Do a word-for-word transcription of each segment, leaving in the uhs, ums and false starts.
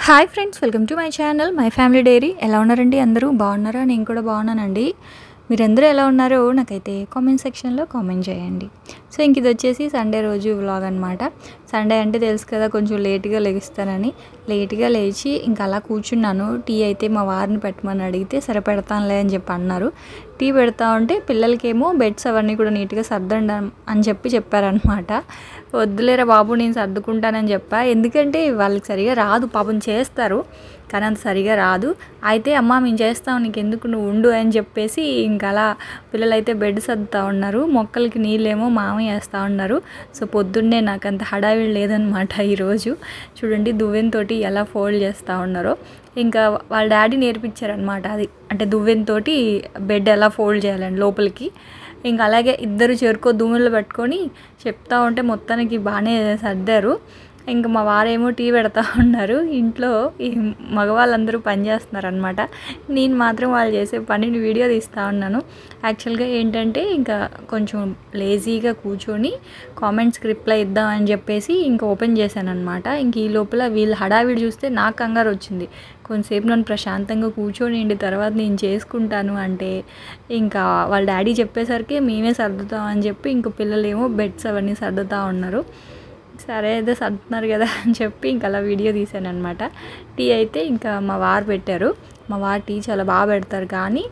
Hi friends, welcome to my channel my family diary. ఎలా ఉన్నారండి? అందరూ బాగున్నారా? నేను కూడా బాగున్నానండి. మీరందరూ ఎలా ఉన్నారో నాకైతే కామెంట్ సెక్షన్లో కామెంట్ చేయండి. సో ఇంక ఇది వచ్చేసి సండే రోజు వ్లాగ్ అనమాట. సండే అంటే తెలుసు కదా, కొంచెం లేట్గా లెగిస్తానని. లేట్గా లేచి ఇంకా అలా కూర్చున్నాను. టీ అయితే మా వారిని పెట్టమని అడిగితే సరే పెడతానులే అని చెప్పి అన్నారు. టీ పెడతా ఉంటే పిల్లలకేమో బెడ్స్ అవన్నీ కూడా నీట్గా సర్దండి అని చెప్పి చెప్పారనమాట. వద్దులేరా బాబు, నేను సర్దుకుంటానని చెప్పా. ఎందుకంటే వాళ్ళకి సరిగా రాదు, పాపం చేస్తారు కానీ అంత సరిగా రాదు. అయితే అమ్మ మేము చేస్తాం, నీకు ఎందుకు, నువ్వు ఉండు అని చెప్పేసి ఇంకా అలా పిల్లలైతే బెడ్ సర్దుతూ ఉన్నారు. మొక్కలకి నీళ్ళేమో మామయ్య వేస్తూ ఉన్నారు. సో పొద్దున్నే నాకు అంత హడావిడి లేదనమాట ఈరోజు. చూడండి దువ్వెనతో ఎలా ఫోల్డ్ చేస్తూ ఉన్నారో. ఇంకా వాళ్ళ డాడీ నేర్పించారనమాట అది, అంటే దువ్వెనతో బెడ్ ఎలా ఫోల్డ్ చేయాలండి లోపలికి. ఇంకా అలాగే ఇద్దరు చేరుకో దుమ్ములు పెట్టుకొని చెప్తా ఉంటే మొత్తానికి బాగానే సర్దారు. ఇంకా మా వారేమో టీ పెడతా ఉన్నారు. ఇంట్లో ఈ మగవాళ్ళందరూ పని చేస్తున్నారు అనమాట. నేను మాత్రం వాళ్ళు చేసే పనిని వీడియో తీస్తూ ఉన్నాను. యాక్చువల్గా ఏంటంటే ఇంకా కొంచెం లేజీగా కూర్చొని కామెంట్స్కి రిప్లై ఇద్దామని చెప్పేసి ఇంకా ఓపెన్ చేశాను అనమాట. ఇంక ఈ లోపల వీళ్ళు హడావిడి చూస్తే నాకు కంగారు వచ్చింది. కొంతసేపు నన్ను ప్రశాంతంగా కూర్చొని తర్వాత నేను చేసుకుంటాను అంటే ఇంకా వాళ్ళ డాడీ చెప్పేసరికి మేమే సర్దుతామని చెప్పి ఇంక పిల్లలేమో బెడ్స్ అవన్నీ సర్దుతూ ఉన్నారు. సరే అయితే సర్దుతున్నారు కదా అని చెప్పి ఇంకా అలా వీడియో తీశాను అనమాట. టీ అయితే ఇంకా మా వారు పెట్టారు. మా వారు టీ చాలా బాగా పెడతారు కానీ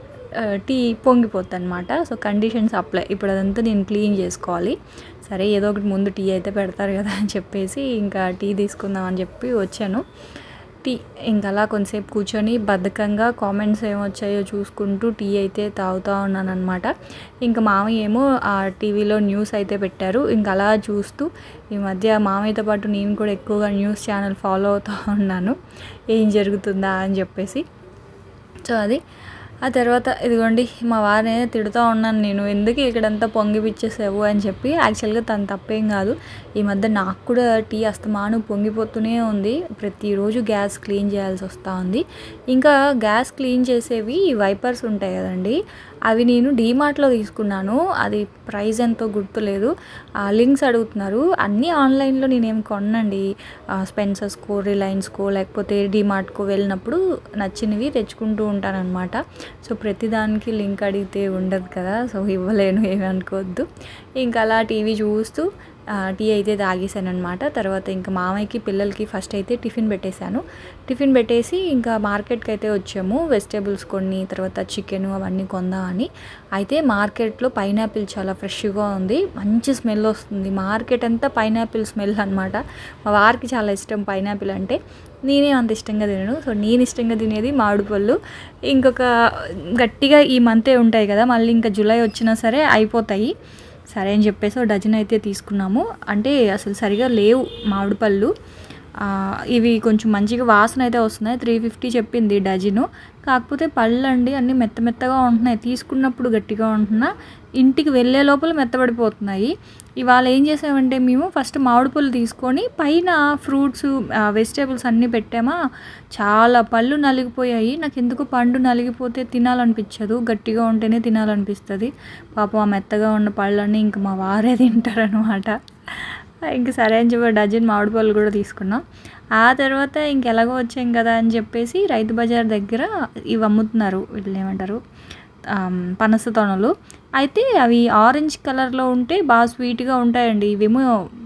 టీ పొంగిపోతుంది అనమాట. So conditions apply. ఇప్పుడు అదంతా నేను క్లీన్ చేసుకోవాలి. సరే ఏదో ఒకటి ముందు టీ అయితే పెడతారు కదా అని చెప్పేసి ఇంకా టీ తీసుకుందాం అని చెప్పి వచ్చాను. టీ ఇంకా అలా కొంతసేపు కూర్చొని బద్ధకంగా కామెంట్స్ ఏమొచ్చాయో చూసుకుంటూ టీ అయితే తాగుతూ ఉన్నాను అనమాట. ఇంకా మామయ్య ఏమో ఆ టీవీలో న్యూస్ అయితే పెట్టారు. ఇంకా అలా చూస్తూ ఈ మధ్య మామయ్యతో పాటు నేను కూడా ఎక్కువగా న్యూస్ ఛానల్ ఫాలో అవుతూ ఉన్నాను, ఏం జరుగుతుందా అని చెప్పేసి. సో అది ఆ తర్వాత ఇదిగోండి మా వారిని తిడుతూ ఉన్నాను నేను, ఎందుకు ఇక్కడంతా పొంగిపిచ్చేసావు అని చెప్పి. యాక్చువల్గా తను తప్పేం కాదు. ఈ మధ్య నాకు కూడా టీ అస్తమాను పొంగిపోతూనే ఉంది. ప్రతిరోజు గ్యాస్ క్లీన్ చేయాల్సి వస్తూ ఉంది. ఇంకా గ్యాస్ క్లీన్ చేసేవి వైపర్స్ ఉంటాయి కదండి, అవి నేను డీమార్ట్లో తీసుకున్నాను. అది ప్రైస్ ఎంతో గుర్తులేదు. లింక్స్ అడుగుతున్నారు. అన్నీ ఆన్లైన్లో నేనేం కొనండి. స్పెన్సర్స్కో, రిలయన్స్కో లేకపోతే డీమార్ట్కో వెళ్ళినప్పుడు నచ్చినవి తెచ్చుకుంటూ ఉంటానన్నమాట. సో ప్రతిదానికి లింక్ అడిగితే ఉండదు కదా, సో ఇవ్వలేను, ఏమి అనుకోవద్దు. ఇంకా అలా టీవీ చూస్తూ టీ అయితే తాగేసాను అనమాట. తర్వాత ఇంకా మామయ్యకి పిల్లలకి ఫస్ట్ అయితే టిఫిన్ పెట్టేశాను. టిఫిన్ పెట్టేసి ఇంకా మార్కెట్కి అయితే వచ్చాము. వెజిటేబుల్స్ కొన్ని, తర్వాత చికెన్ అవన్నీ కొందామని. అయితే మార్కెట్లో పైనాపిల్ చాలా ఫ్రెష్గా ఉంది, మంచి స్మెల్ వస్తుంది. మార్కెట్ అంతా పైనాపిల్ స్మెల్ అనమాట. మా వారికి చాలా ఇష్టం పైనాపిల్ అంటే, నేనే అంత ఇష్టంగా తినను. సో నేను ఇష్టంగా తినేది మామిడి పళ్ళు. ఇంకొక గట్టిగా ఈ మంతే ఉంటాయి కదా, మళ్ళీ ఇంకా జూలై వచ్చినా సరే అయిపోతాయి. సరే అని చెప్పేసి ఒక డజన్ అయితే తీసుకున్నాము. అంటే అసలు సరిగా లేవు మామిడి పళ్ళు. ఇవి కొంచెం మంచిగా వాసన అయితే వస్తున్నాయి. త్రీ ఫిఫ్టీ చెప్పింది డజను. కాకపోతే పళ్ళు అండి అన్నీ మెత్త మెత్తగా ఉంటున్నాయి. తీసుకున్నప్పుడు గట్టిగా ఉంటున్నా, ఇంటికి వెళ్ళే లోపల మెత్తబడిపోతున్నాయి. ఇవాళ ఏం చేసామంటే మేము ఫస్ట్ మామిడి పళ్ళు తీసుకొని పైన ఫ్రూట్స్ వెజిటేబుల్స్ అన్నీ పెట్టామా, చాలా పళ్ళు నలిగిపోయాయి. నాకు ఎందుకు పండు నలిగిపోతే తినాలనిపించదు, గట్టిగా ఉంటేనే తినాలనిపిస్తుంది. పాపం ఆ మెత్తగా ఉన్న పళ్ళన్నీ ఇంక మా వారే తింటారనమాట. ఇంక సరే అని చెప్పి డజన్ మామిడి పళ్ళు కూడా తీసుకున్నాం. ఆ తర్వాత ఇంకెలాగో వచ్చాం కదా అని చెప్పేసి రైతు బజార్ దగ్గర ఇవి అమ్ముతున్నారు, వీళ్ళు ఏమంటారు పనస తొనలు. అయితే అవి ఆరెంజ్ కలర్లో ఉంటే బాగా స్వీట్గా ఉంటాయండి. ఇవేమో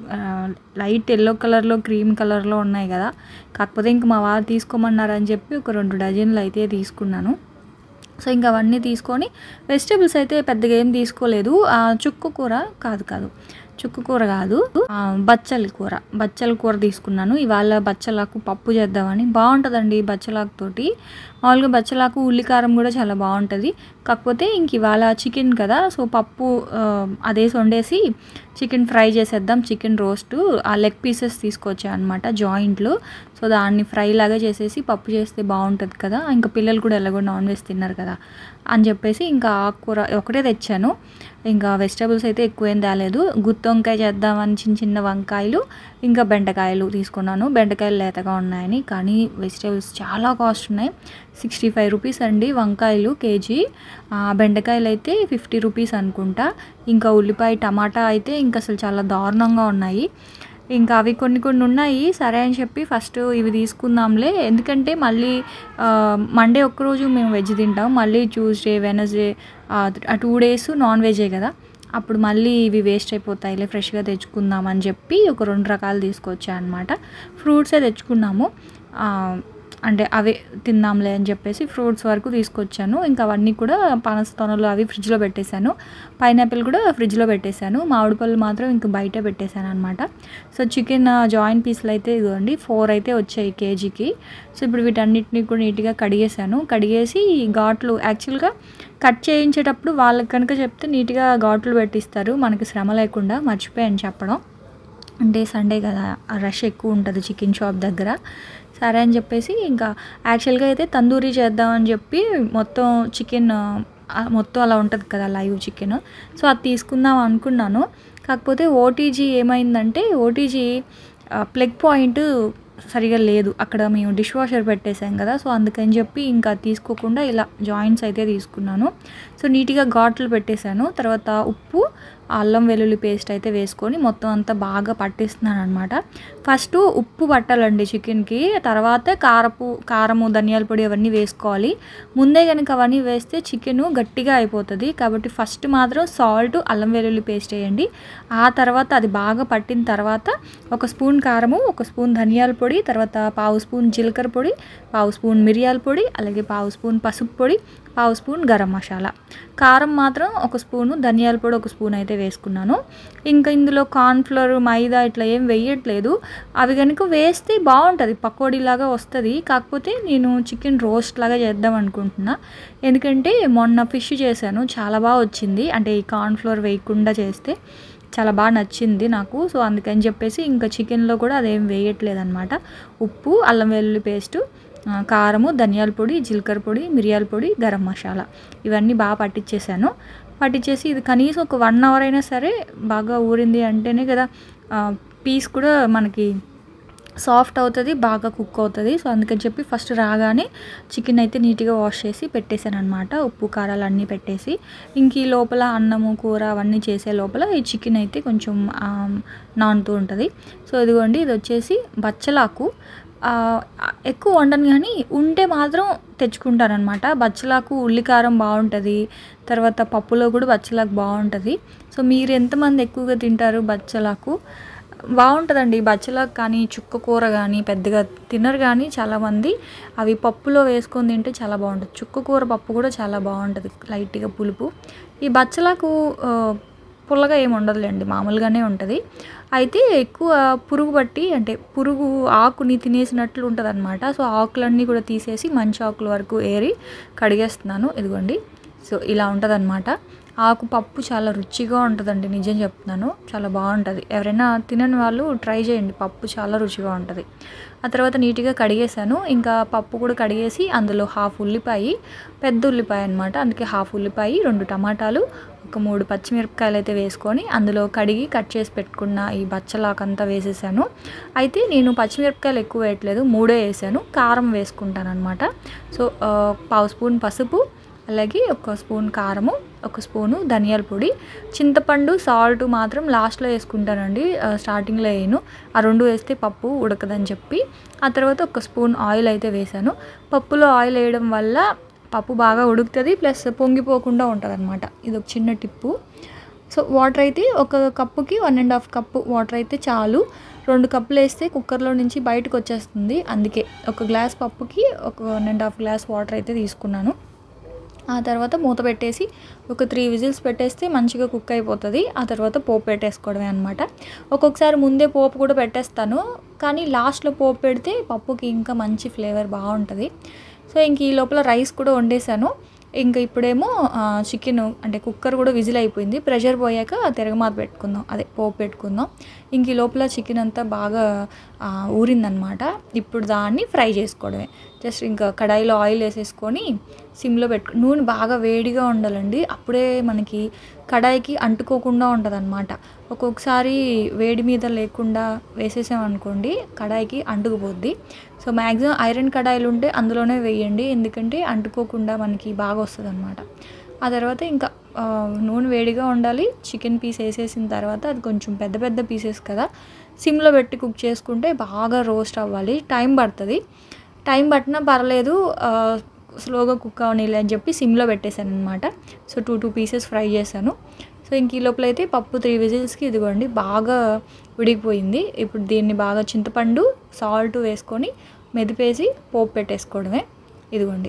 లైట్ ఎల్లో కలర్లో, క్రీమ్ కలర్లో ఉన్నాయి కదా. కాకపోతే ఇంక మా వారు తీసుకోమన్నారని చెప్పి ఒక రెండు డజన్లు అయితే తీసుకున్నాను. సో ఇంకా అవన్నీ తీసుకొని వెజిటేబుల్స్ అయితే పెద్దగా ఏం తీసుకోలేదు. చుక్కు కూర కాదు కాదు చుక్కు కూర కాదు బచ్చల కూర బచ్చల కూర తీసుకున్నాను. ఇవాళ బచ్చలాకు పప్పు చేద్దామని. బాగుంటుందండి బచ్చలాకుతోటి. మామూలుగా బచ్చలాకు ఉల్లికారం కూడా చాలా బాగుంటుంది. కాకపోతే ఇంక ఇవాళ చికెన్ కదా, సో పప్పు అదే వండేసి చికెన్ ఫ్రై చేసేద్దాం. చికెన్ రోస్ట్ ఆ లెగ్ పీసెస్ తీసుకొచ్చా అనమాట, జాయింట్లు. సో దాన్ని ఫ్రై లాగా చేసేసి పప్పు చేస్తే బాగుంటుంది కదా. ఇంకా పిల్లలు కూడా ఎలాగో నాన్ వెజ్ తిన్నారు కదా అని చెప్పేసి ఇంకా ఆకుకూర ఒకటే తెచ్చాను. ఇంకా వెజిటేబుల్స్ అయితే ఎక్కువ ఏం తేలేదు. గుత్తి వంకాయ చేద్దామని చిన్న చిన్న వంకాయలు, ఇంకా బెండకాయలు తీసుకున్నాను. బెండకాయలు లేతగా ఉన్నాయని, కానీ వెజిటేబుల్స్ చాలా కాస్ట్ ఉన్నాయి. సిక్స్టీ ఫైవ్ రూపీస్ అండి వంకాయలు కేజీ. బెండకాయలు అయితే ఫిఫ్టీ రూపీస్ అనుకుంటా. ఇంకా ఉల్లిపాయ టమాటా అయితే ఇంకా అసలు చాలా దారుణంగా ఉన్నాయి. ఇంకా అవి కొన్ని కొన్ని ఉన్నాయి. సరే అని చెప్పి ఫస్ట్ ఇవి తీసుకుందాంలే, ఎందుకంటే మళ్ళీ మండే ఒక్కరోజు మేము వెజ్ తింటాం, మళ్ళీ ట్యూస్డే వెనస్డే ఆ టూ డేస్ నాన్ వెజే కదా, అప్పుడు మళ్ళీ ఇవి వేస్ట్ అయిపోతాయిలే, ఫ్రెష్గా తెచ్చుకుందాం అని చెప్పి ఒక రెండు రకాలు తీసుకొచ్చా అనమాట. ఫ్రూట్సే తెచ్చుకున్నాము, అంటే అవే తిందాంలే అని చెప్పేసి ఫ్రూట్స్ వరకు తీసుకొచ్చాను. ఇంకా అవన్నీ కూడా పనస తొనలు అవి ఫ్రిడ్జ్లో పెట్టేశాను, పైనాపిల్ కూడా ఫ్రిడ్జ్లో పెట్టేశాను, మామిడి పళ్ళు మాత్రం ఇంక బయటే పెట్టేశాను అనమాట. సో చికెన్ జాయింట్ పీసులు అయితే ఇదిగోండి ఫోర్ అయితే వచ్చాయి కేజీకి. సో ఇప్పుడు వీటన్నిటిని కూడా నీట్గా కడిగేశాను. కడిగేసి ఘాట్లు యాక్చువల్గా కట్ చేయించేటప్పుడు వాళ్ళకి కనుక చెప్తే నీట్గా ఘాట్లు పెట్టిస్తారు, మనకి శ్రమ లేకుండా. మర్చిపోయాను చెప్పడం, అంటే సండే కదా రష్ ఎక్కువ ఉంటుంది చికెన్ షాప్ దగ్గర. సరే అని చెప్పేసి ఇంకా యాక్చువల్గా అయితే తందూరీ చేద్దామని చెప్పి మొత్తం చికెన్ మొత్తం అలా ఉంటుంది కదా లైవ్ చికెన్, సో అది తీసుకుందాం అనుకున్నాను. కాకపోతే ఓటీజీ ఏమైందంటే ఓటీజీ ప్లగ్ పాయింట్ సరిగా లేదు అక్కడ, మేము డిష్ వాషర్ పెట్టేసాం కదా, సో అందుకని చెప్పి ఇంకా తీసుకోకుండా ఇలా జాయింట్స్ అయితే తీసుకున్నాను. సో నీట్గా ఘాట్లు పెట్టేశాను. తర్వాత ఉప్పు అల్లం వెల్లుల్లి పేస్ట్ అయితే వేసుకొని మొత్తం అంతా బాగా పట్టిస్తున్నాను అనమాట. ఫస్ట్ ఉప్పు పట్టాలండి చికెన్కి, తర్వాత కారపు కారము ధనియాల పొడి అవన్నీ వేసుకోవాలి. ముందే కనుక అవన్నీ వేస్తే చికెన్ గట్టిగా అయిపోతుంది, కాబట్టి ఫస్ట్ మాత్రం సాల్ట్ అల్లం వెల్లుల్లి పేస్ట్ వేయండి. ఆ తర్వాత అది బాగా పట్టిన తర్వాత ఒక స్పూన్ కారము, ఒక స్పూన్ ధనియాల పొడి, తర్వాత పావు స్పూన్ జీలకర్ర పొడి, పావు స్పూన్ మిరియాల పొడి, అలాగే పావు స్పూన్ పసుపు పొడి, పావు స్పూన్ గరం మసాలా, కారం మాత్రం ఒక స్పూను, ధనియాల పొడి ఒక స్పూన్ అయితే వేసుకున్నాను. ఇంకా ఇందులో కార్న్ఫ్లవర్ మైదా ఇట్లా ఏం వేయట్లేదు, అవి కనుక వేస్తే బాగుంటుంది, పకోడీలాగా వస్తుంది. కాకపోతే నేను చికెన్ రోస్ట్ లాగా చేద్దాం అనుకుంటున్నా, ఎందుకంటే మొన్న ఫిష్ చేశాను చాలా బాగా వచ్చింది, అంటే ఈ కార్న్ఫ్లవర్ వేయకుండా చేస్తే చాలా బాగా నచ్చింది నాకు. సో అందుకని చెప్పేసి ఇంకా చికెన్లో కూడా అదేం వేయట్లేదు అనమాట. ఉప్పు అల్లం వెల్లుల్లి పేస్టు, కారము, ధనియాల పొడి, జీలకర్ర పొడి, మిరియాల పొడి, గరం మసాలా ఇవన్నీ బాగా పట్టించేసాను. పట్టించేసి ఇది కనీసం ఒక వన్ అవర్ అయినా సరే బాగా ఊరింది అంటేనే కదా పీస్ కూడా మనకి సాఫ్ట్ అవుతుంది, బాగా కుక్ అవుతుంది. సో అందుకని చెప్పి ఫస్ట్ రాగానే చికెన్ అయితే నీట్గా వాష్ చేసి పెట్టేశాను అనమాట, ఉప్పు కారాలు అన్నీ పెట్టేసి. ఇంక ఈ లోపల అన్నము కూర అవన్నీ చేసే లోపల ఈ చికెన్ అయితే కొంచెం నానుతూ ఉంటుంది. సో ఇదిగోండి ఇది వచ్చేసి బచ్చలాకు, ఎక్కువ వండను కానీ ఉంటే మాత్రం తెచ్చుకుంటానమాట. బచ్చలాకు ఉల్లికారం బాగుంటుంది, తర్వాత పప్పులో కూడా బచ్చలాకు బాగుంటుంది. సో మీరు ఎంతమంది ఎక్కువగా తింటారు బచ్చలాకు? బాగుంటుందండి బచ్చలాకు కానీ, చుక్క కూర కానీ పెద్దగా తినరు కానీ చాలామంది, అవి పప్పులో వేసుకొని తింటే చాలా బాగుంటుంది. చుక్క కూర పప్పు కూడా చాలా బాగుంటుంది, లైట్గా పులుపు. ఈ బచ్చలాకు పుల్లగా ఏమి ఉండదులేండి, మామూలుగానే ఉంటుంది. అయితే ఎక్కువ పురుగు పట్టి, అంటే పురుగు ఆకుని తినేసినట్లు ఉంటుంది అనమాట. సో ఆకులన్నీ కూడా తీసేసి మంచి ఆకుల వరకు ఏరి కడిగేస్తున్నాను. ఇదిగోండి, సో ఇలా ఉంటుంది అనమాట. ఆకు పప్పు చాలా రుచిగా ఉంటుందండి, నిజం చెప్తున్నాను, చాలా బాగుంటుంది. ఎవరైనా తినని వాళ్ళు ట్రై చేయండి, పప్పు చాలా రుచిగా ఉంటుంది. ఆ తర్వాత నీట్గా కడిగేసాను. ఇంకా పప్పు కూడా కడిగేసి అందులో హాఫ్ ఉల్లిపాయ, పెద్ద ఉల్లిపాయ అనమాట, అందుకే హాఫ్ ఉల్లిపాయ, రెండు టమాటాలు, ఒక మూడు పచ్చిమిరపకాయలు అయితే వేసుకొని అందులో కడిగి కట్ చేసి పెట్టుకున్న ఈ బచ్చలాకంతా వేసేసాను. అయితే నేను పచ్చిమిరపకాయలు ఎక్కువ వేయట్లేదు, మూడే వేసాను. కారం వేసుకుంటాను అనమాట. సో పావు స్పూన్ పసుపు, అలాగే ఒక స్పూన్ కారము, ఒక స్పూను ధనియాల పొడి, చింతపండు, సాల్ట్ మాత్రం లాస్ట్లో వేసుకుంటానండి, స్టార్టింగ్లో వేయను, ఆ రెండు వేస్తే పప్పు ఉడకదని చెప్పి. ఆ తర్వాత ఒక స్పూన్ ఆయిల్ అయితే వేసాను. పప్పులో ఆయిల్ వేయడం వల్ల పప్పు బాగా ఉడుకుతుంది, ప్లస్ పొంగిపోకుండా ఉంటుంది అనమాట. ఇది ఒక చిన్న టిప్పు. సో వాటర్ అయితే ఒక కప్పుకి one and half cup water అయితే చాలు. రెండు కప్పులు వేస్తే కుక్కర్లో నుంచి బయటకు వచ్చేస్తుంది, అందుకే ఒక గ్లాస్ పప్పుకి ఒక one and half glass water అయితే తీసుకున్నాను. ఆ తర్వాత మూత పెట్టేసి ఒక త్రీ విజిల్స్ పెట్టేస్తే మంచిగా కుక్ అయిపోతుంది. ఆ తర్వాత పోపు పెట్టేసుకోవడమే అనమాట. ఒక్కొక్కసారి ముందే పోపు కూడా పెట్టేస్తాను, కానీ లాస్ట్లో పోపు పెడితే పప్పుకి ఇంకా మంచి ఫ్లేవర్ బాగుంటుంది. సో ఇంక ఈ లోపల రైస్ కూడా వండేసాను. ఇంకా ఇప్పుడేమో చికెన్, అంటే కుక్కర్ కూడా విజిల్ అయిపోయింది, ప్రెషర్ పోయాక తిరగమాత పెట్టుకుందాం, అదే పోపు పెట్టుకుందాం. ఇంక ఈ లోపల చికెన్ అంతా బాగా ఊరిందనమాట. ఇప్పుడు దాన్ని ఫ్రై చేసుకోవడమే. జస్ట్ ఇంకా కడాయిలో ఆయిల్ వేసేసుకొని సిమ్లో పెట్టు, నూనె బాగా వేడిగా ఉండాలండి, అప్పుడే మనకి కడాయికి అంటుకోకుండా ఉంటుంది అనమాట. ఒక్కొక్కసారి వేడి మీద లేకుండా వేసేసామనుకోండి కడాయికి అంటుకుపోద్ది. సో మ్యాక్సిమం ఐరన్ కడాయిలు ఉంటే అందులోనే వేయండి, ఎందుకంటే అంటుకోకుండా మనకి బాగా వస్తుంది అనమాట. ఆ తర్వాత ఇంకా నూనె వేడిగా ఉండాలి. చికెన్ పీస్ వేసేసిన తర్వాత అది కొంచెం పెద్ద పెద్ద పీసెస్ కదా, సిమ్లో పెట్టి కుక్ చేసుకుంటే బాగా రోస్ట్ అవ్వాలి. టైం పడుతుంది. టైం పట్టినా పర్లేదు, స్లోగా కుక్ అవనీలే అని చెప్పి సిమ్లో పెట్టేశాను అనమాట. So two two pieces fry చేశాను. సో ఇంక ఈ లోపల అయితే పప్పు త్రీ విజిల్స్కి ఇదిగోండి బాగా ఉడికిపోయింది. ఇప్పుడు దీన్ని బాగా చింతపండు సాల్ట్ వేసుకొని మెదిపేసి పోపు పెట్టేసుకోవడమే. ఇదిగోండి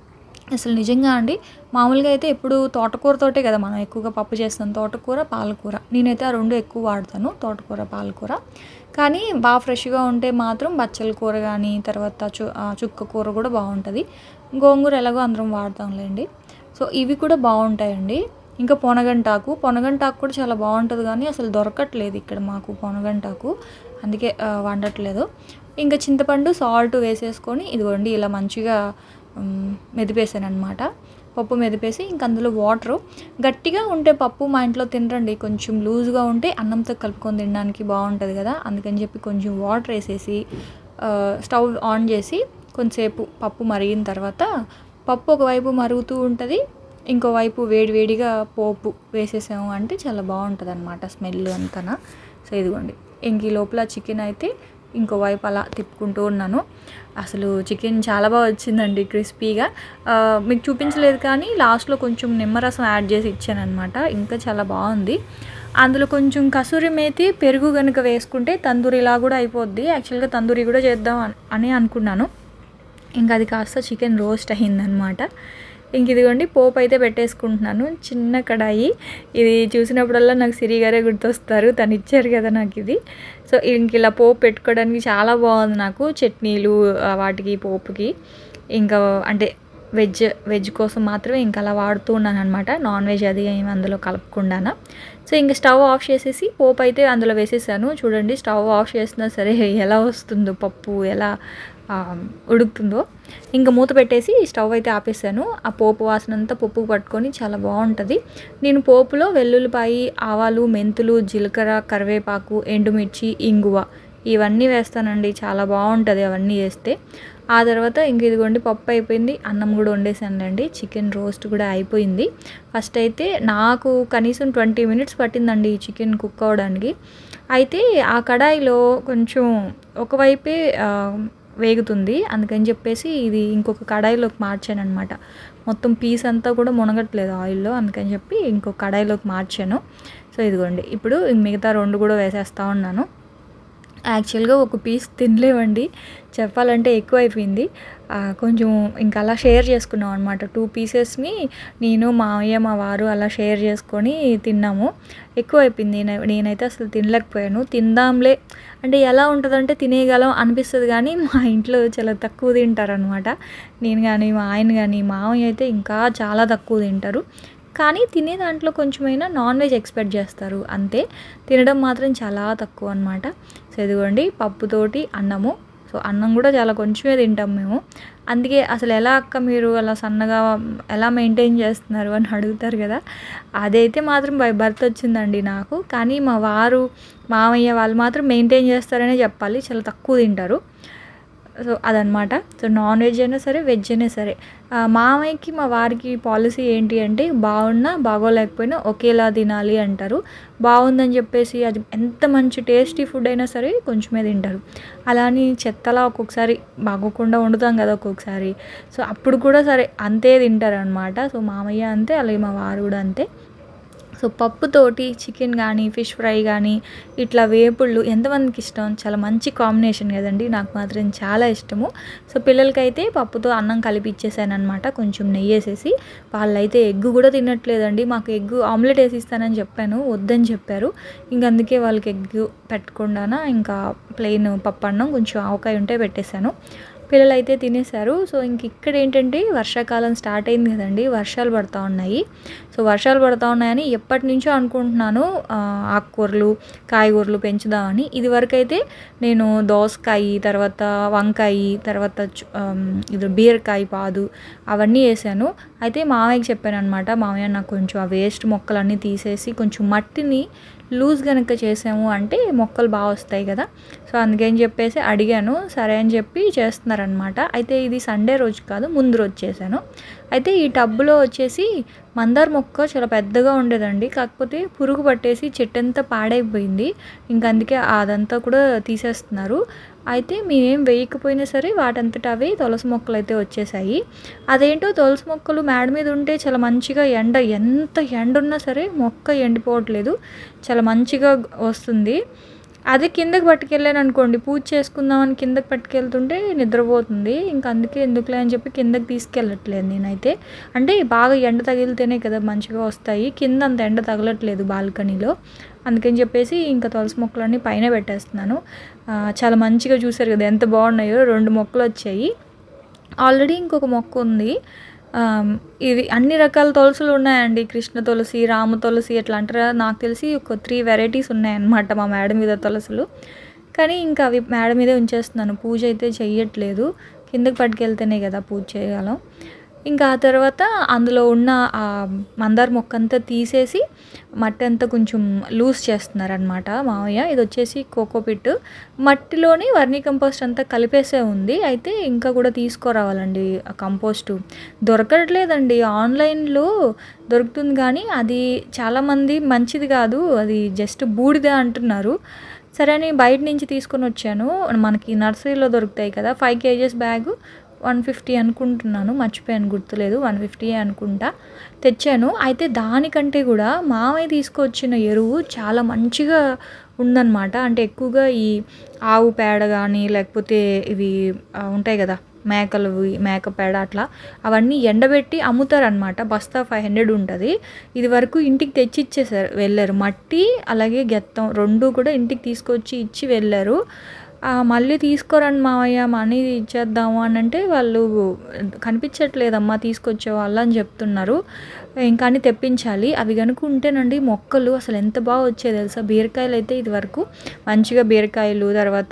అసలు నిజంగా అండి, మామూలుగా అయితే ఎప్పుడు తోటకూరతోటే కదా మనం ఎక్కువగా పప్పు చేస్తాం, తోటకూర పాలకూర. నేనైతే ఆ రెండు ఎక్కువ వాడతాను, తోటకూర పాలకూర. కానీ బాగా ఫ్రెష్గా ఉంటే మాత్రం బచ్చల కూర కానీ తర్వాత చు చుక్క కూర కూడా బాగుంటుంది. గోంగూర ఎలాగో అందరం వాడతాంలేండి. సో ఇవి కూడా బాగుంటాయండి. ఇంకా పొనగంటాకు పొనగంటాకు కూడా చాలా బాగుంటుంది, కానీ అసలు దొరకట్లేదు ఇక్కడ మాకు పొనగంటాకు, అందుకే వండట్లేదు. ఇంకా చింతపండు సాల్ట్ వేసేసుకొని ఇదిగోండి ఇలా మంచిగా మెదిపేసాను అనమాట. పప్పు మెదిపేసి ఇంక అందులో వాటరు. గట్టిగా ఉంటే పప్పు మా ఇంట్లో తినరండి, కొంచెం లూజ్గా ఉంటే అన్నంతో కలుపుకొని తినడానికి బాగుంటుంది కదా, అందుకని చెప్పి కొంచెం వాటర్ వేసేసి స్టవ్ ఆన్ చేసి కొంచెంసేపు పప్పు మరిగిన తర్వాత పప్పు ఒకవైపు మరుగుతూ ఉంటుంది, ఇంకోవైపు వేడి వేడిగా పోపు వేసేసాము అంటే చాలా బాగుంటుంది అనమాట స్మెల్ అంతనా. సో ఇదిగోండి ఇంక ఈ లోపల చికెన్ అయితే ఇంకోవైపు అలా తిప్పుకుంటూ ఉన్నాను. అసలు చికెన్ చాలా బాగా వచ్చిందండి, క్రిస్పీగా. మీకు చూపించలేదు కానీ లాస్ట్లో కొంచెం నిమ్మరసం యాడ్ చేసి ఇచ్చాను అనమాట, ఇంకా చాలా బాగుంది. అందులో కొంచెం కసూరి మేతి పెరుగు కనుక వేసుకుంటే తందూరిలా కూడా అయిపోద్ది. యాక్చువల్గా తందూరి కూడా చేద్దాం అని అనుకున్నాను, ఇంకా అది కాస్త చికెన్ రోస్ట్ అయిందనమాట. ఇంక ఇదిగోండి పోపు అయితే పెట్టేసుకుంటున్నాను. చిన్న కడాయి, ఇది చూసినప్పుడల్లా నాకు సిరి గారే గుర్తొస్తారు, తను ఇచ్చారు కదా నాకు ఇది. సో ఇంక ఇలా పోపు పెట్టుకోవడానికి చాలా బాగుంది నాకు, చట్నీలు వాటికి పోపుకి. ఇంకా అంటే వెజ్ వెజ్ కోసం మాత్రమే ఇంకా అలా వాడుతూ ఉన్నాను అనమాట, నాన్ వెజ్ అది ఏమి అందులో కలపకుండా. సో ఇంక స్టవ్ ఆఫ్ చేసేసి పోపు అయితే అందులో వేసేసాను. చూడండి స్టవ్ ఆఫ్ చేసినా సరే ఎలా వస్తుందో పప్పు, ఎలా ఉడుకుతుందో. ఇంకా మూత పెట్టేసి స్టవ్ అయితే ఆపేసాను. ఆ పోపు వాసన అంతా పప్పుకు పట్టుకొని చాలా బాగుంటుంది. నేను పోపులో వెల్లుల్లిపాయి, ఆవాలు, మెంతులు, జీలకర్ర, కరివేపాకు, ఎండుమిర్చి, ఇంగువ ఇవన్నీ వేస్తానండి, చాలా బాగుంటుంది అవన్నీ వేస్తే. ఆ తర్వాత ఇంక ఇదిగోండి పప్పు అయిపోయింది, అన్నం కూడా వండేసానండి, చికెన్ రోస్ట్ కూడా అయిపోయింది. ఫస్ట్ అయితే నాకు కనీసం ట్వంటీ మినిట్స్ పట్టిందండి ఈ చికెన్ కుక్ అవ్వడానికి. అయితే ఆ కడాయిలో కొంచెం ఒకవైపే వేగుతుంది, అందుకని చెప్పేసి ఇది ఇంకొక కడాయిలోకి మార్చాను అనమాట. మొత్తం పీస్ అంతా కూడా మునగట్లేదు ఆయిల్లో, అందుకని చెప్పి ఇంకొక కడాయిలోకి మార్చాను. సో ఇదిగోండి ఇప్పుడు మిగతా రెండు కూడా వేసేస్తూ ఉన్నాను. యాక్చువల్గా ఒక పీస్ తినలేవండి, చెప్పాలంటే ఎక్కువ అయిపోయింది. కొంచెం ఇంకా అలా షేర్ చేసుకున్నాం అనమాట, టూ పీసెస్ని నేను మావయ్య మా వారు అలా షేర్ చేసుకొని తిన్నాము. ఎక్కువ అయిపోయింది, నేనైతే అసలు తినలేకపోయాను. తిందాంలే అంటే ఎలా ఉంటుందంటే తినేయగలం అనిపిస్తుంది, కానీ మా ఇంట్లో చాలా తక్కువ తింటారనమాట. నేను కానీ మా ఆయన కానీ, మావయ్య అయితే ఇంకా చాలా తక్కువ తింటారు. కానీ తినే దాంట్లో కొంచెమైనా నాన్ వెజ్ ఎక్స్పెక్ట్ చేస్తారు అంతే, తినడం మాత్రం చాలా తక్కువ అనమాట. సో ఇదిగోండి పప్పుతోటి అన్నము. సో అన్నం కూడా చాలా కొంచెమే తింటాం మేము, అందుకే అసలు ఎలా అక్క మీరు అలా సన్నగా ఎలా మెయింటైన్ చేస్తున్నారు అని అడుగుతారు కదా, అదైతే మాత్రం బై బర్త్ వచ్చిందండి నాకు. కానీ మా వారు మామయ్య వాళ్ళు మాత్రం మెయింటైన్ చేస్తారనే చెప్పాలి, చాలా తక్కువ తింటారు. సో అదనమాట. సో నాన్ వెజ్ అయినా సరే వెజ్ అయినా సరే మామయ్యకి మా వారికి పాలసీ ఏంటి అంటే బాగున్నా బాగోలేకపోయినా ఒకేలా తినాలి అంటారు. బాగుందని చెప్పేసి అది ఎంత మంచి టేస్టీ ఫుడ్ అయినా సరే కొంచెమే తింటారు. అలా అని చెత్తలా ఒక్కొక్కసారి బాగోకుండా వండుతాం కదా ఒక్కొక్కసారి, సో అప్పుడు కూడా సరే అంతే తింటారు అనమాట. సో మామయ్య అంతే, అలాగే మా వారు కూడా అంతే. సో పప్పుతోటి చికెన్ కానీ ఫిష్ ఫ్రై కానీ ఇట్లా వేపుళ్ళు ఎంతమందికి ఇష్టం, చాలా మంచి కాంబినేషన్ కదండి, నాకు మాత్రం చాలా ఇష్టము. సో పిల్లలకైతే పప్పుతో అన్నం కలిపి ఇచ్చేసాను అనమాట, కొంచెం నెయ్యి వేసేసి. వాళ్ళైతే ఎగ్ కూడా తినట్లేదండి, మాకు ఎగ్ ఆమ్లెట్ వేసి ఇస్తానని చెప్పాను, వద్దని చెప్పారు. ఇంక అందుకే వాళ్ళకి ఎగ్ పెట్టకుండా ఇంకా ప్లెయిన్ పప్పు అన్నం కొంచెం ఆవకాయ ఉంటే పెట్టేశాను. పిల్లలు అయితే తినేశారు. సో ఇంక ఇక్కడ ఏంటంటే వర్షాకాలం స్టార్ట్ అయింది కదండి, వర్షాలు పడుతూ ఉన్నాయి. సో వర్షాలు పడుతూ ఉన్నాయని ఎప్పటి నుంచో అనుకుంటున్నాను ఆకుకూరలు కాయగూరలు పెంచుదామని. ఇది వరకు అయితే నేను దోసకాయ, తర్వాత వంకాయ, తర్వాత ఇది బీరకాయ పాదు అవన్నీ వేసాను. అయితే మామయ్యకి చెప్పాను అనమాట, మామయ్య నాకు కొంచెం ఆ వేస్ట్ మొక్కలన్నీ తీసేసి కొంచెం మట్టిని లూజ్ కనుక చేసాము అంటే మొక్కలు బాగా వస్తాయి కదా. సో అందుకని చెప్పేసి అడిగాను, సరే అని చెప్పి చేస్తున్నారనమాట. అయితే ఇది సండే రోజు కాదు, ముందు రోజు చేశాను. అయితే ఈ టబ్బులో వచ్చేసి మందార మొక్క చాలా పెద్దగా ఉండేదండి, కాకపోతే పురుగు పట్టేసి చెట్టు అంతా పాడైపోయింది. ఇంకా అందుకే అదంతా కూడా తీసేస్తున్నారు. అయితే మేమేం వేయకపోయినా సరే వాటంతట అవే తులసి మొక్కలు అయితే వచ్చేసాయి. అదేంటో తులసి మొక్కలు మేడ మీద ఉంటే చాలా మంచిగా ఎండ, ఎంత ఎండ ఉన్నా సరే మొక్క ఎండిపోవట్లేదు, చాలా మంచిగా వస్తుంది. అదే కిందకి పట్టుకెళ్ళాను అనుకోండి, పూజ చేసుకుందామని కిందకి పట్టుకెళ్తుంటే నిద్రపోతుంది. ఇంకా అందుకే ఎందుకులే అని చెప్పి కిందకి తీసుకెళ్ళట్లేదు నేనైతే. అంటే బాగా ఎండ తగిలితేనే కదా మంచిగా వస్తాయి, కింద అంత ఎండ తగలట్లేదు బాల్కనీలో. అందుకని చెప్పేసి ఇంకా తులసి మొక్కలన్నీ పైన పెట్టేస్తున్నాను. చాలా మంచిగా చూసారు కదా ఎంత బాగున్నాయో, రెండు మొక్కలు వచ్చాయి. ఆల్రెడీ ఇంకొక మొక్క ఉంది. ఇది అన్ని రకాల తులసులు ఉన్నాయండి, కృష్ణ తులసి, రామ తులసి ఎట్లా అంటారా, నాకు తెలిసి ఒక త్రీ వెరైటీస్ ఉన్నాయన్నమాట మా మేడ మీద తులసులు. కానీ ఇంకా అవి మేడ మీదే ఉంచేస్తున్నాను, పూజ అయితే చెయ్యట్లేదు. కిందకి పట్టుకెళ్తేనే కదా పూజ చేయగలం. ఇంకా ఆ తర్వాత అందులో ఉన్న ఆ మందార మొక్క అంతా తీసేసి మట్టి అంతా కొంచెం లూజ్ చేస్తున్నారనమాట మామయ్య. ఇది వచ్చేసి కోకోపిట్, మట్టిలోని వర్మీ కంపోస్ట్ అంతా కలిపేసే ఉంది. అయితే ఇంకా కూడా తీసుకురావాలండి ఆ కంపోస్టు, దొరకట్లేదండి. ఆన్లైన్లో దొరుకుతుంది కానీ అది చాలామంది మంచిది కాదు, అది జస్ట్ బూడిద అంటున్నారు. సరే అని బయట నుంచి తీసుకొని వచ్చాను, మనకి నర్సరీలో దొరుకుతాయి కదా. Five KGs bag one fifty అనుకుంటున్నాను, మర్చిపోయాను, గుర్తులేదు, వన్ ఫిఫ్టీ అనుకుంటా తెచ్చాను. అయితే దానికంటే కూడా మామయ్య తీసుకొచ్చిన ఎరువు చాలా మంచిగా ఉందన్నమాట. అంటే ఎక్కువగా ఈ ఆవు పేడ కానీ లేకపోతే ఇవి ఉంటాయి కదా మేకలు, మేక పేడ అట్లా అవన్నీ ఎండబెట్టి అమ్ముతారనమాట. బస్తా ఫైవ్ హండ్రెడ్ ఉంటుంది. ఇది వరకు ఇంటికి తెచ్చి ఇచ్చేసారు, వెళ్ళారు. మట్టి అలాగే గెత్తం రెండు కూడా ఇంటికి తీసుకొచ్చి ఇచ్చి వెళ్ళారు. మళ్ళీ తీసుకోరండి మావయ్య, మనీ ఇచ్చేద్దాము అని అంటే వాళ్ళు కనిపించట్లేదమ్మా తీసుకొచ్చే వాళ్ళు అని చెప్తున్నారు. ఇంకా తెప్పించాలి. అవి కనుక ఉంటేనండి మొక్కలు అసలు ఎంత బాగా వచ్చాయి తెలుసా. బీరకాయలు అయితే ఇది వరకు మంచిగా బీరకాయలు, తర్వాత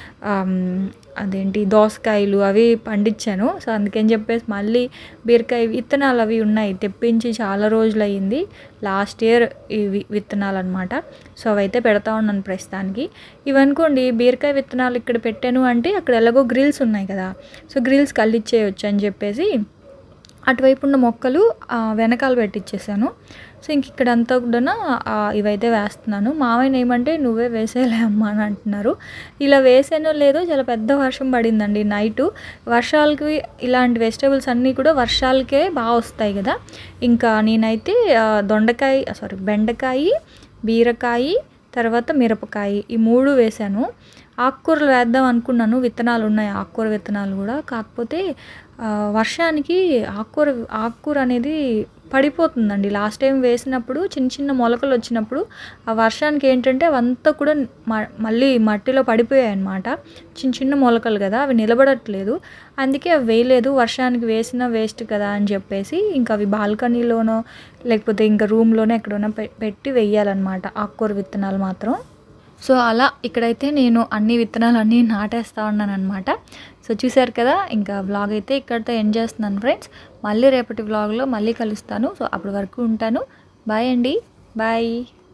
అదేంటి దోసకాయలు అవి పండించాను. సో అందుకని చెప్పేసి మళ్ళీ బీరకాయ విత్తనాలు అవి ఉన్నాయి, తెప్పించి చాలా రోజులు అయ్యింది. లాస్ట్ ఇయర్ ఇవి విత్తనాలు అనమాట. సో అవైతే పెడతా ఉన్నాను ప్రస్తుతానికి. ఇవనుకోండి బీరకాయ విత్తనాలు ఇక్కడ పెట్టాను అంటే అక్కడ ఎలాగో గ్రిల్స్ ఉన్నాయి కదా, సో గ్రిల్స్ కళ్ళిచ్చేయచ్చు అని చెప్పేసి అటువైపు ఉన్న మొక్కలు వెనకాల పెట్టించేసాను. సో ఇంక ఇక్కడంతా కూడా ఇవైతే వేస్తున్నాను. మామయ్య ఏమంటే నువ్వే వేసేలే అమ్మా అని అంటున్నారు. ఇలా వేసానో లేదో చాలా పెద్ద వర్షం పడిందండి నైటు. వర్షాలకి ఇలాంటి వెజిటేబుల్స్ అన్నీ కూడా వర్షాలకే బాగా వస్తాయి కదా. ఇంకా నేనైతే దొండకాయ సారీ బెండకాయ, బీరకాయ, తర్వాత మిరపకాయ ఈ మూడు వేసాను. ఆకుకూరలు వేద్దాం అనుకున్నాను, విత్తనాలు ఉన్నాయి ఆకుకూర విత్తనాలు కూడా. కాకపోతే వర్షానికి ఆకుకూర ఆకుకూర అనేది పడిపోతుందండి. లాస్ట్ టైం వేసినప్పుడు చిన్న చిన్న మొలకలు వచ్చినప్పుడు ఆ వర్షానికి ఏంటంటే అవంతా కూడా మళ్ళీ మట్టిలో పడిపోయాయి అన్నమాట. చిన్న చిన్న మొలకలు కదా, అవి నిలబడట్లేదు. అందుకే అవి వేయలేదు, వర్షానికి వేసినా వేస్ట్ కదా అని చెప్పేసి ఇంకా అవి బాల్కనీలోనో లేకపోతే ఇంకా రూమ్లోనో ఎక్కడైనా పెట్టి వేయాలన్నమాట ఆకుకూర విత్తనాలు మాత్రం. సో అలా ఇక్కడైతే నేను అన్ని విత్తనాలు అన్నీ నాటేస్తూ ఉన్నాను అనమాట. సో చూసారు కదా, ఇంకా వ్లాగ్ అయితే ఇక్కడితో ఎండ్ చేస్తున్నాను ఫ్రెండ్స్. మళ్ళీ రేపటి వ్లాగ్లో మళ్ళీ కలుస్తాను. సో అప్పటి వరకు ఉంటాను. బాయ్ అండి, బాయ్.